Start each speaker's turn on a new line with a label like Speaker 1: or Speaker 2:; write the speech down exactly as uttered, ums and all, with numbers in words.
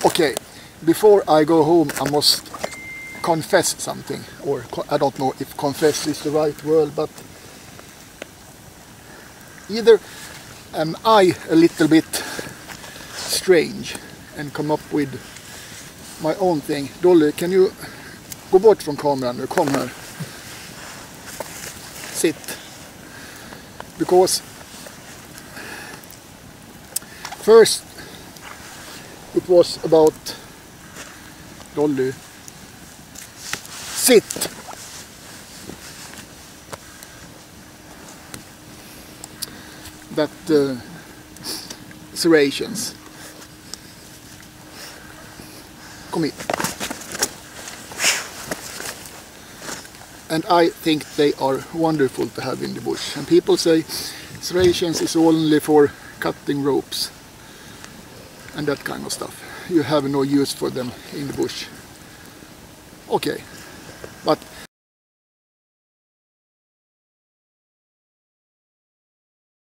Speaker 1: Okay, before I go home I must confess something, or I don't know if confess is the right word, but either am I a little bit strange and come up with my own thing. Dolly, can you gå bort från kameran nu? Kom här. Sit. Because first it was about Dolly. Sit. That uh, serrations. Come here. And I think they are wonderful to have in the bush. And people say serrations is only for cutting ropes and that kind of stuff. You have no use for them in the bush. Okay, but